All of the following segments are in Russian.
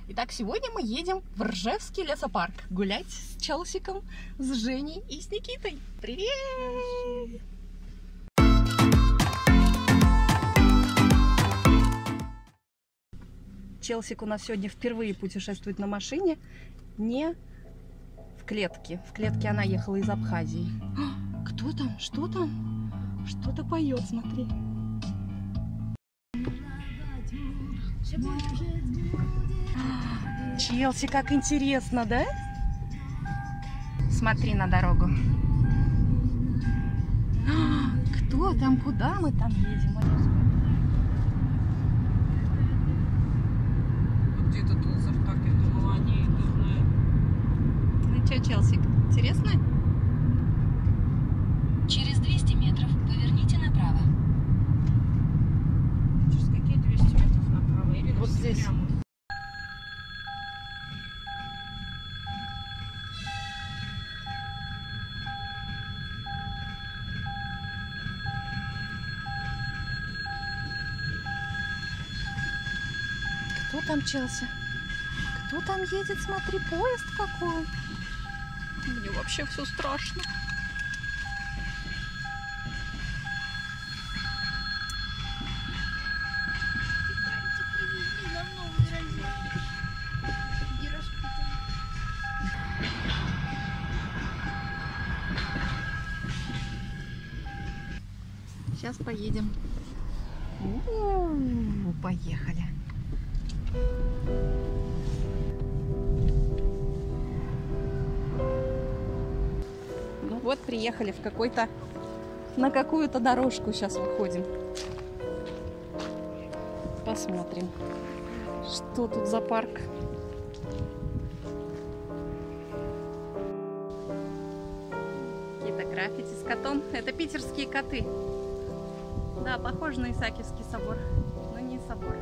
Итак, сегодня мы едем в Ржевский лесопарк гулять с Челсиком, с Женей и с Никитой. Привет! Челсик у нас сегодня впервые путешествует на машине, не в клетке. В клетке она ехала из Абхазии. Кто там? Что там? Что-то поет, смотри. Челси, как интересно, да? Смотри на дорогу. Кто там? Куда мы там едем? Где-то тут так я думала, они идут на... Ну что, Челсик, интересно? Через 200 метров поверните направо. Через какие 200 метров направо? Или Вот здесь. Прямо? Кто там, Челси? Кто там едет? Смотри, поезд какой. Мне вообще все страшно. Сейчас поедем. Поехали. Ну вот, приехали в какой-то, на какую-то дорожку. Сейчас выходим. Посмотрим, что тут за парк. Какие-то граффити с котом. Это питерские коты. Да, похоже на Исаакиевский собор, но не собор.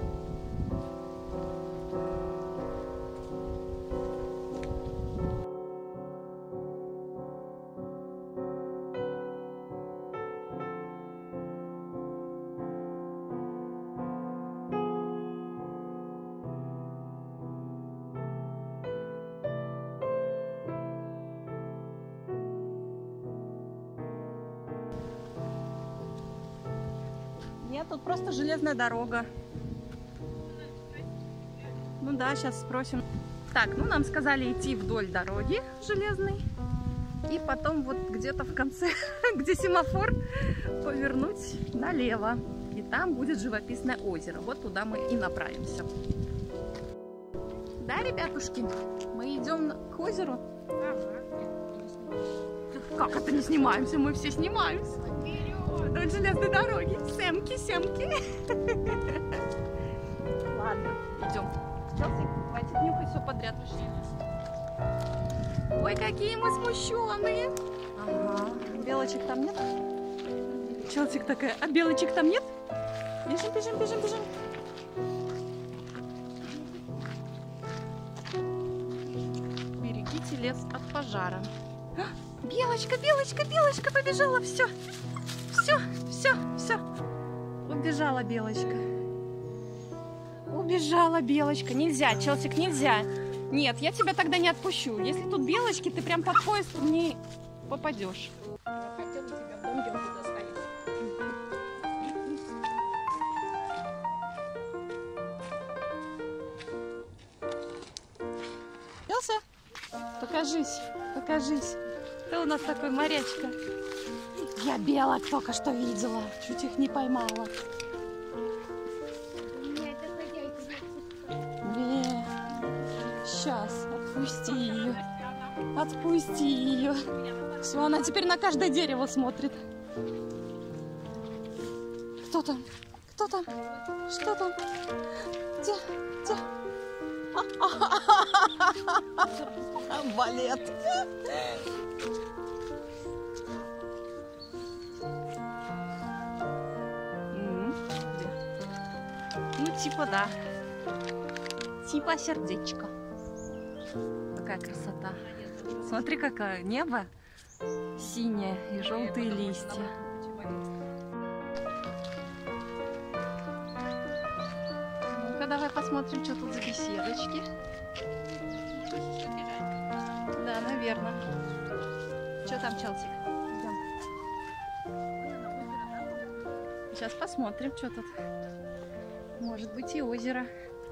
Нет, тут просто железная дорога. Ну да, сейчас спросим. Так, ну нам сказали идти вдоль дороги железной. И потом вот где-то в конце, где семафор, повернуть налево. И там будет живописное озеро. Вот туда мы и направимся. Да, ребятушки? Мы идем к озеру. Как это не снимаемся? Мы все снимаемся. Вдоль железной дороги. Семки, семки. Ладно, идем. Челси, хватит нюхать все подряд. Ой, какие мы смущенные. Ага. Белочек там нет? Челсик такая, а белочек там нет? Бежим, бежим, бежим, бежим. Берегите лес от пожара. Белочка, белочка, белочка побежала. Все. Все. Убежала белочка. Убежала белочка. Нельзя, Челсик, нельзя. Нет, я тебя тогда не отпущу. Если тут белочки, ты прям под поезд не попадешь. Я хотела тебя бомбер туда сходить. Челси, покажись. Кто у нас такой морячка? Я белок только что видела. Чуть их не поймала. Сейчас, отпусти ее. Отпусти ее. Все, она теперь на каждое дерево смотрит. Кто там? Кто там? Что там? Где? Балет. Ну, типа да. Типа сердечко. Какая красота. Смотри, какое небо синее и желтые листья. Ну-ка, давай посмотрим, что тут за беседочки. там, Челсик? Идем. Сейчас посмотрим, что тут. Может быть и озеро.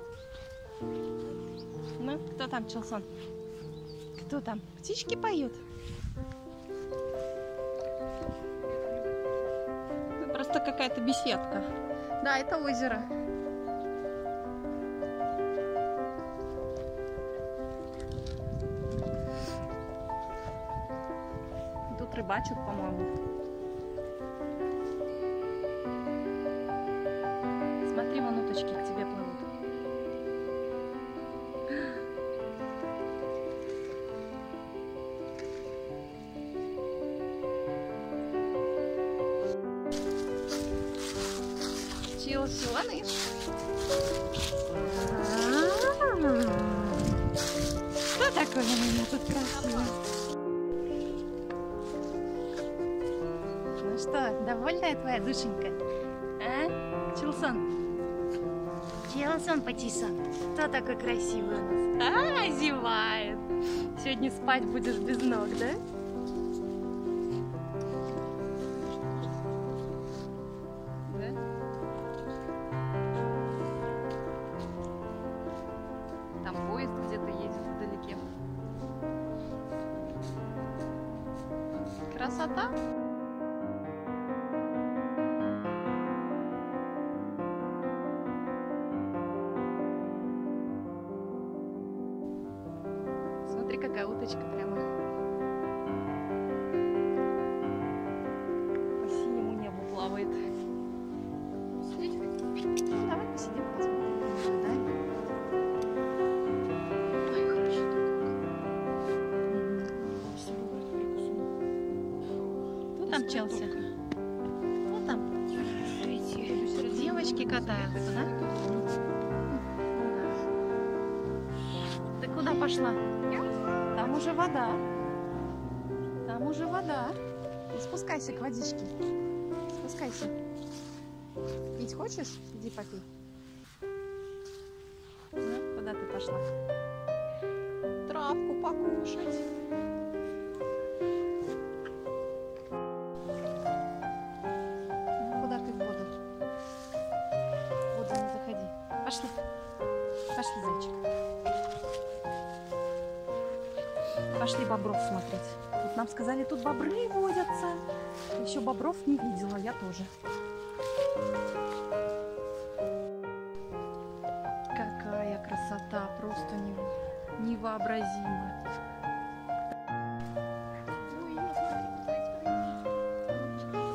Ну, кто там, Челсон? Кто там? Птички поют? Это просто какая-то беседка. Да, это озеро. Тут рыбачат, по-моему. Смотри, вон уточки к тебе плывут. Челси, ланыш. Что такое у меня тут красиво? Ну что, довольная твоя душенька? А? Челсон? Челсон, Патисон. Кто такой красивый у нас? А, зевает. Сегодня спать будешь без ног, да? Там поезд где-то едет вдалеке. Красота! Смотри, какая уточка прямо по синему небу плавает. Сидеть хотите? Ну, давай посидим, посмотрим, наблюдаем. Ай, хорошо. Сегодня перекусим. Кто там, Челси? Кто там? Девочки катаются, да? Ты куда пошла? Там уже вода. Там уже вода. Ты спускайся к водичке. Спускайся. Пить хочешь? Иди попей. Ну, куда ты пошла? Травку покушать. Ну, куда ты в воду? В воду не заходи. Пошли. Пошли, зайчик. Пошли бобров смотреть. Тут нам сказали, тут бобры водятся. Еще бобров не видела, я тоже. Какая красота, просто невообразимая. Ой, ну смотри, куда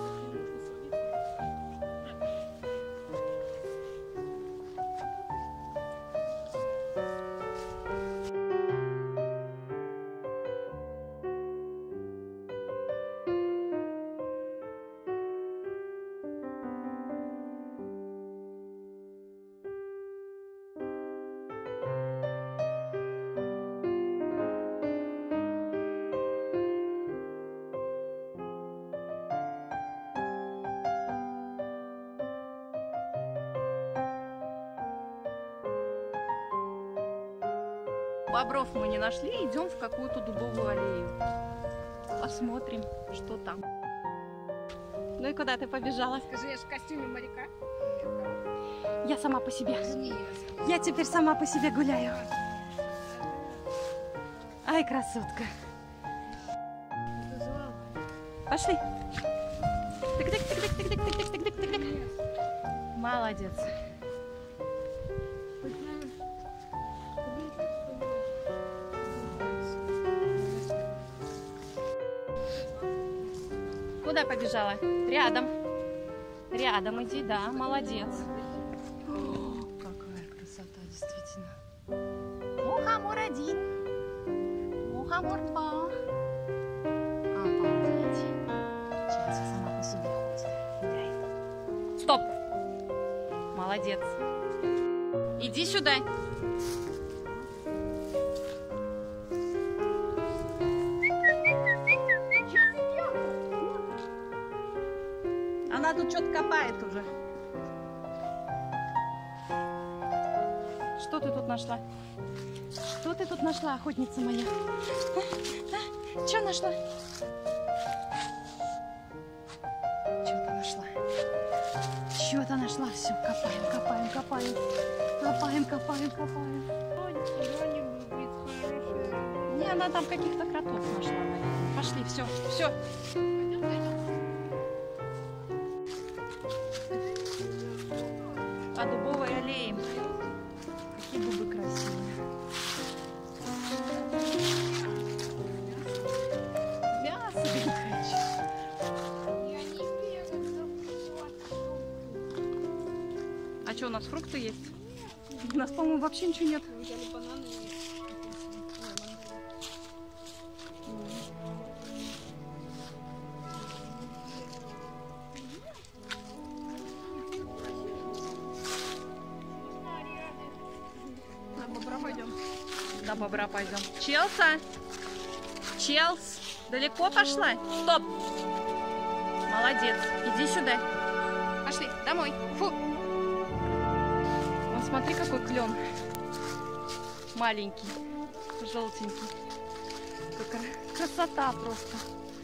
Бобров мы не нашли, идем в какую-то дубовую аллею. Посмотрим, что там. Ну и куда ты побежала? Скажи, я же в костюме моряка. Я сама по себе. Я теперь сама по себе гуляю. Ай, красотка. Пошли. Тык-тык-тык-тык-тык-тык-тык-тык-тык-тык. Молодец. Куда побежала? Рядом. Рядом иди, да, молодец. О, какая красота, действительно. Мухомор-1. Мухомор-2. Обалдеть. Сейчас я сама по себе ходит. Гуляет. Стоп. Молодец. Иди сюда. Она тут что-то копает уже. Что ты тут нашла? Что ты тут нашла, охотница моя? Что нашла? нашла. Все, копаем, копаем, копаем. Копаем, копаем, копаем. Не, она там каких-то кротов нашла. Пошли, все, все. По дубовой аллее. Какие дубы красивые. Мясо не хочу. А что, у нас фрукты есть? У нас, по-моему, вообще ничего нет. До бобра пойдем. Челса! Челс! Далеко пошла? Стоп! Молодец. Иди сюда. Пошли, домой. Фу! Вон, смотри, какой клен. Маленький. Желтенький. Какая красота просто.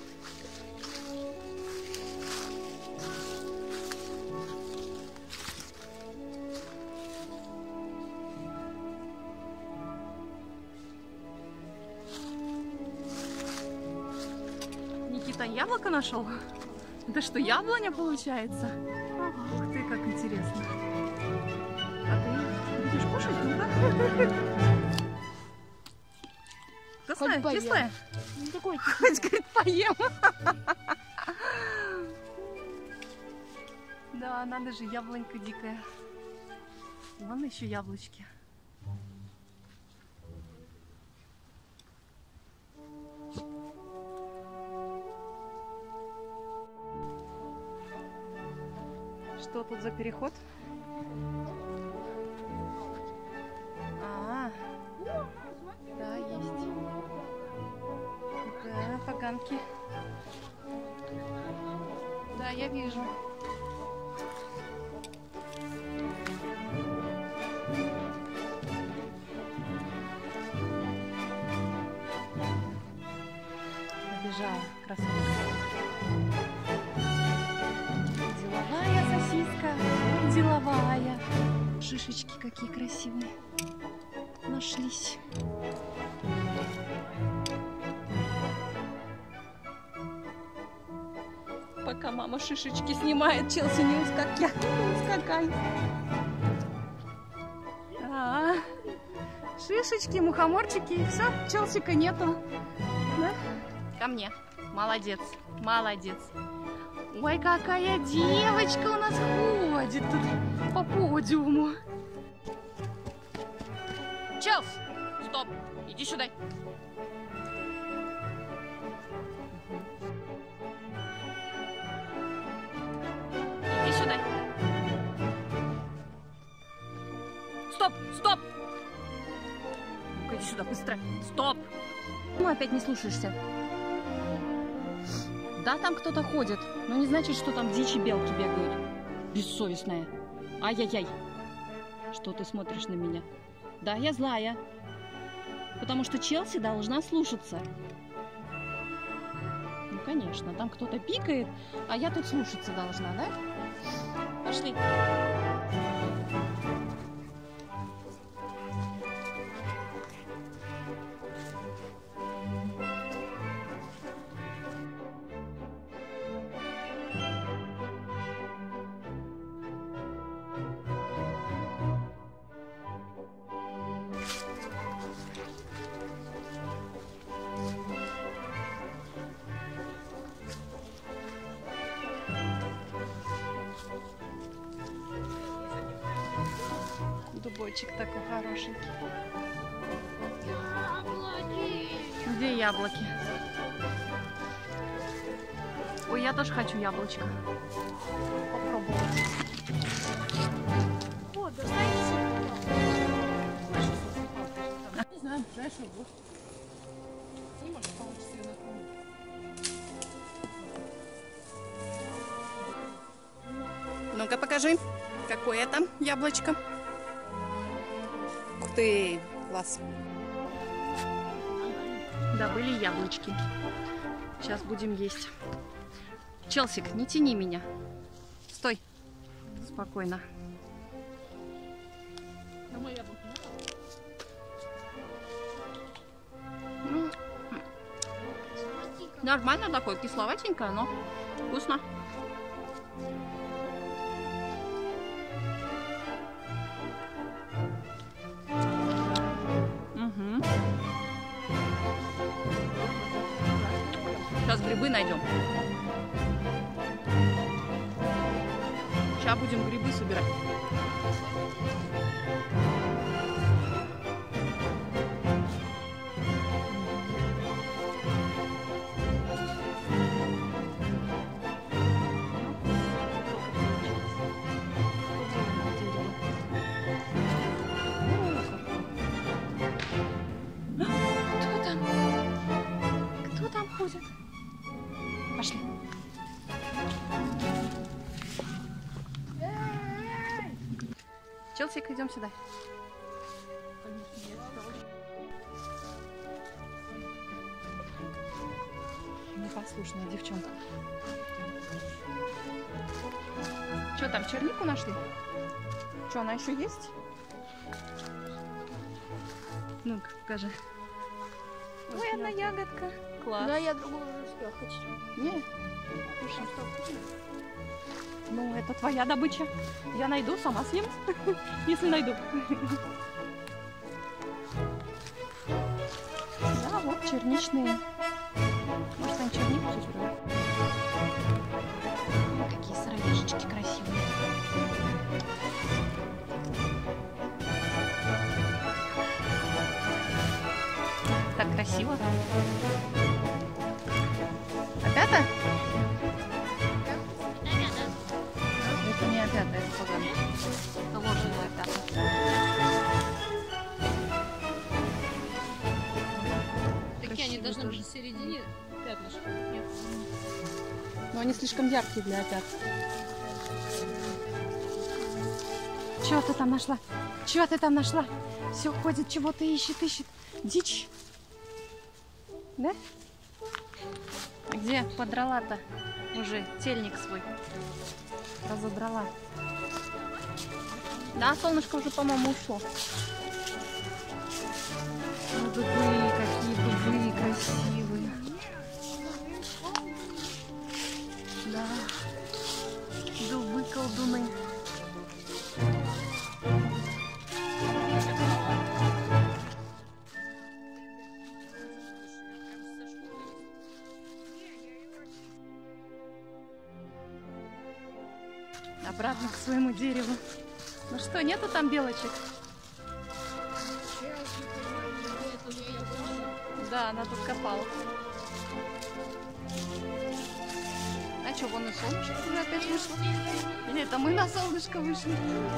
Никита яблоко нашел? Это что, яблоня получается? Ух ты, как интересно. А ты будешь кушать? Ну-ка. Вкусная, кислая? Ну, такой Хоть, говорит, поем. Да, надо же, яблонька дикая. Вон еще яблочки. Что тут за переход? Да, есть. Да, поганки. Да, я вижу. Побежала красотка. Деловая сосиска, деловая. Шишечки какие красивые. Нашлись. Пока мама шишечки снимает, Челси не ускакай. Шишечки, мухоморчики, все, Челсика нету. Да? Ко мне. Молодец, молодец. Ой, какая девочка у нас ходит тут по подиуму. Челс, стоп, иди сюда. Иди сюда. Стоп, стоп. Ну-ка, иди сюда, быстро. Стоп. Ну, опять не слушаешься. Да, там кто-то ходит, но не значит, что там дичи белки бегают. Бессовестная. Ай-яй-яй. Что ты смотришь на меня? Да, я злая. Потому что Челси должна слушаться. Ну, конечно, там кто-то пикает, а я тут слушаться должна, да? Пошли. Дубочек такой хорошенький. яблоки. Где яблоки? Ой, я тоже хочу яблочко. Попробовать. О, да. Не знаю, ближайший год. Не может получиться ее наклонить. Ну-ка покажи, какое там яблочко. Ух ты, класс. Да, были яблочки. Сейчас будем есть. Челсик, не тяни меня. Стой. спокойно. Домой яблоко не Ну, нормально такое, кисловатенькое, но вкусно. Угу. Сейчас грибы найдем. Сейчас будем грибы собирать. Кто там? Кто там ходит? Пошли. Челсик, идем сюда. Непослушная девчонка. Что там, чернику нашли? Что, она еще есть? Ну-ка, покажи. Ой, одна ягодка. Класс. Да, я другую уже успел. Хочешь? Не, ну, это твоя добыча. Я найду, сама съем, если найду. Да, вот черничные. Может, они чернику собирают? Какие сыроежечки красивые. Так красиво. Опята? Это не опята, это поганое. Это ложная опята. Такие они должны быть в середине пятнышка. Нет. Но они слишком яркие для опят. Чего ты там нашла? Чего ты там нашла? Все ходит, чего-то ищет. Дичь. Да? А где подрала-то? Уже тельник свой разодрала. Да, солнышко уже, по-моему, ушло. Ну, дубы, какие дубы красивые. Да, дубы колдуны. Обратно к своему дереву. Ну что, нету там белочек? Да, она тут копала. А что, вон и солнышко уже опять вышло? Или это мы на солнышко вышли?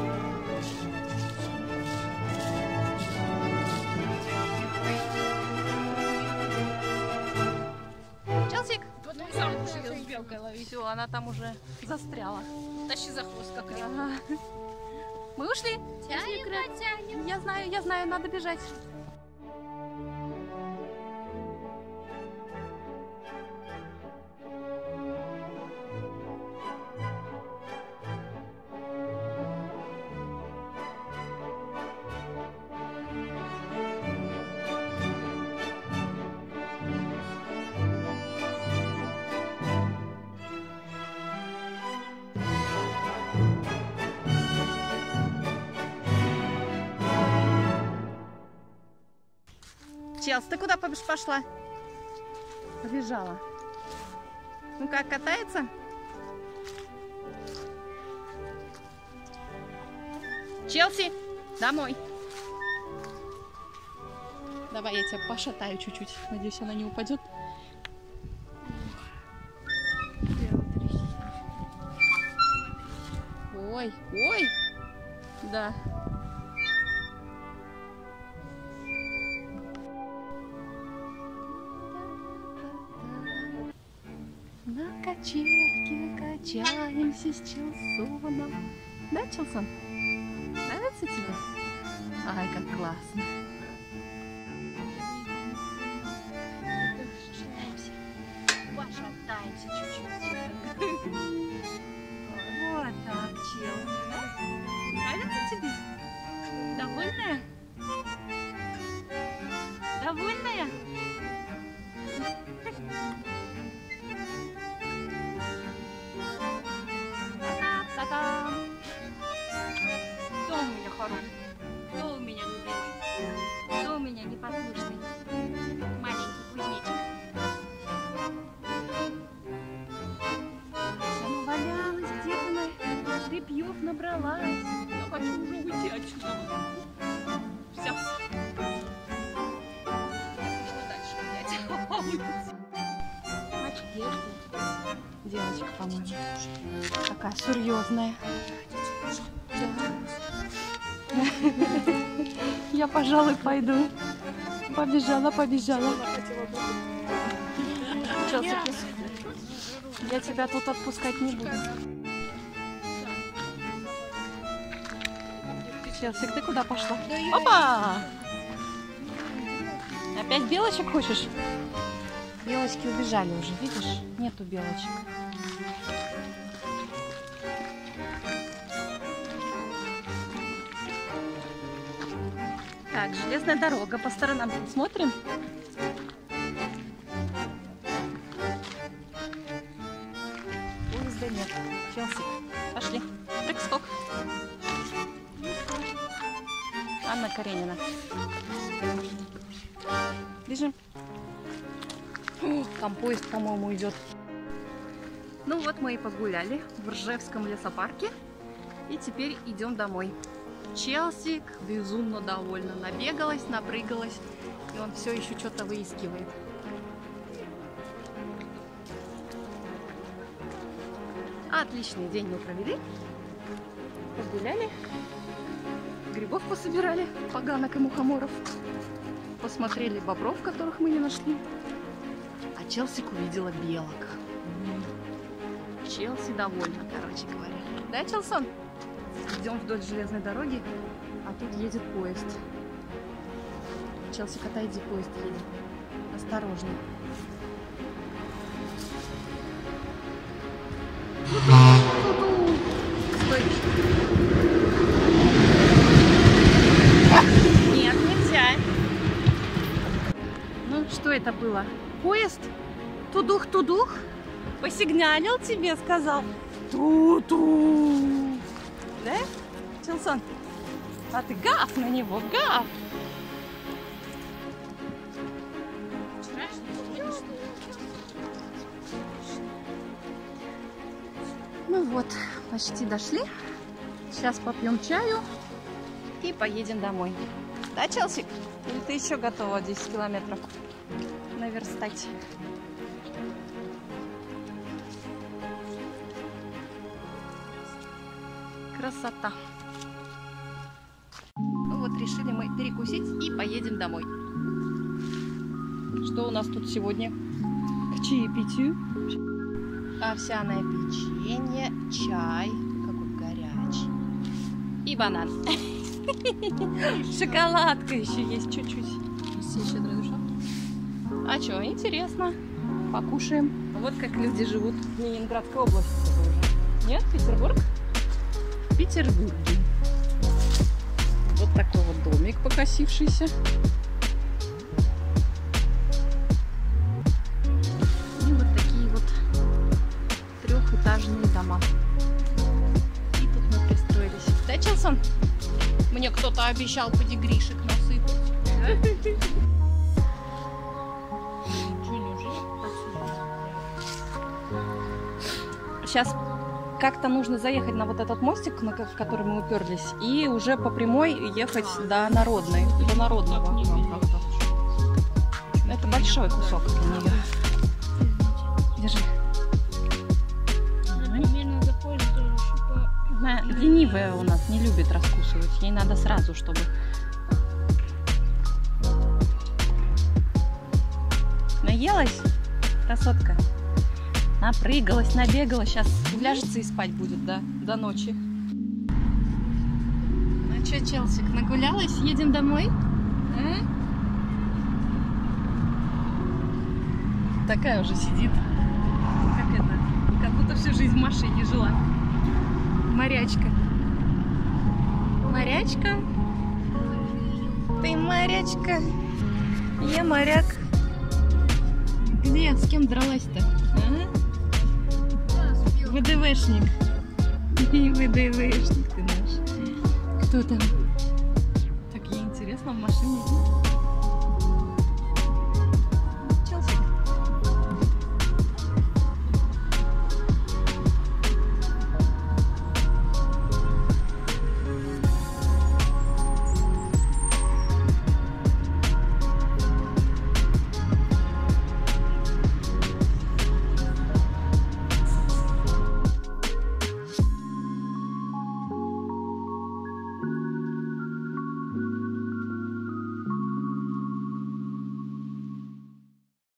Челсик! Вот он сам уже ее с белкой ловить. Все, она там уже застряла. Тащи за хвост, как рыбу. Ага. Мы ушли. Тянем. Я знаю, надо бежать. Челс, ты куда пошла? Побежала. Ну как, катается? Челси, домой. Давай я тебя пошатаю чуть-чуть. Надеюсь, она не упадет. Ой, ой. Да. На качельке качаемся с Челсоном. Да, Челсон? Нравится тебе? Ай, как классно. Пошатаемся чуть-чуть. Вот так, Челсон. Довольная? Та-та-та-та. Кто у меня хороший? Кто у меня любимый? Кто у меня непослушный? Маленький кузнечик. Она валялась, где-то репьев набралась. Я хочу уже уйти отсюда. Все. Девочка, по-моему, такая серьезная. Да. Я, пожалуй, пойду. Побежала. Челсики, я тебя тут отпускать не буду. Челсик, ты куда пошла? Опа! Опять белочек хочешь? Белочки убежали уже, видишь? Нету белочек. Так, железная дорога. По сторонам смотрим. Поезда нет. Челси, пошли. Трек-скок. Анна Каренина. Бежим. Там поезд, по-моему, идет. Ну вот мы и погуляли в Ржевском лесопарке. И теперь идем домой. Челсик безумно довольна. Набегалась, напрыгалась. И он все еще что-то выискивает. Отличный день мы провели. Погуляли. Грибов пособирали, поганок и мухоморов. Посмотрели бобров, которых мы не нашли. А Челсик увидела белок. Челси довольна, короче говоря. Да, Челсон? Идем вдоль железной дороги, а тут едет поезд. Челсик, отойди, поезд едет. Осторожно. Стой. Нет, нельзя. Ну, что это было? Поезд? Тудух-тудух? Посигналил тебе, сказал. Ту-ту. Да? Челсон? А ты гав на него, гав. Ну вот, почти дошли. Сейчас попьем чаю и поедем домой. Да, Челсик? Или ты еще готова 10 километров наверстать? Красота. Ну вот, решили мы перекусить и поедем домой. Что у нас тут сегодня к чаепитию? Овсяное печенье, чай, какой горячий, и банан. Шоколадка еще есть чуть-чуть. А что, интересно. Покушаем. Вот как люди живут в Ленинградской области. Нет, Петербург? В Петербурге. Вот такой вот домик покосившийся. И вот такие вот трехэтажные дома. И тут мы пристроились. Да, Челсон? Мне кто-то обещал подигришек насыпать. Да? Сейчас как-то нужно заехать на вот этот мостик, в который мы уперлись, и уже по прямой ехать до Народной, до Народного. Это большой кусок для нее. Держи. Она ленивая у нас, не любит раскусывать. Ей надо сразу, чтобы... Наелась, красотка? Напрыгалась, набегала. Сейчас ляжется и спать будет до ночи. Ну что, Челсик, нагулялась? Едем домой? А? Такая уже сидит. Как это? Как будто всю жизнь в машине жила. Морячка. Морячка? Ты морячка. Я моряк. Где? С кем дралась-то? ВДВшник. ВДВшник ты наш. Кто там? Так ей интересно в машине.